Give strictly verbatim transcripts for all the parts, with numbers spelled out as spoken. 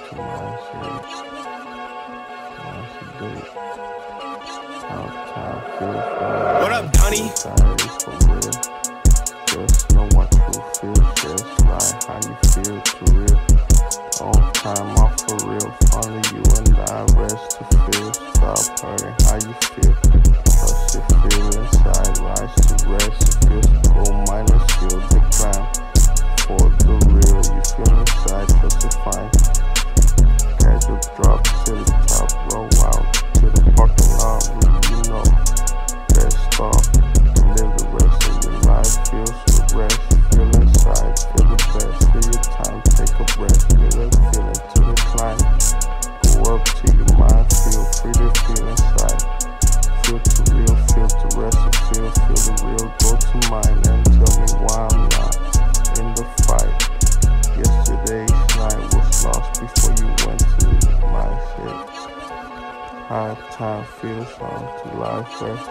to mindset, mindset date. How time feels when What up, Donnie? inside is for real. Just know what true feels, just like how you feel to real. On time, off for real. Finally, you and I rest to feel. Stop hurting how you feel. Trust you feel inside, rise to rest. It feels to go minus, feel decline. For the real, you feel inside, trust to find. Casual drop to the top, roll out to the parking lot. Really, you know, best stop and live the rest of your life. Feels to rest, feel inside, feel the best. Feel your time, take a breath, feel that feeling to the climb. Go up to your mind, feel free to feel inside. Feel to real, feel to rest, and feel, feel the real. Go to mine and tell me why I'm not in the fight. Yesterday's night was lost before you went to my shit. How time feels on to life rest.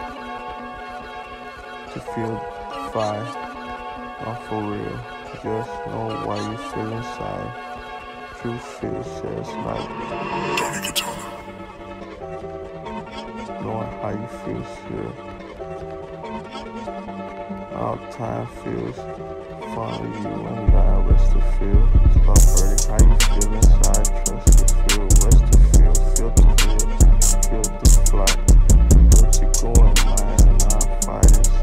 To feel fine, not for real. Just know why you feel inside. True feels just like knowing how you feel still. How time feels. Finally, you and I rest to feel. Stop hurting how you feel inside. Trust to feel, rest to feel, feel to feel, feel to fly. Don't you go in mind, not fighting.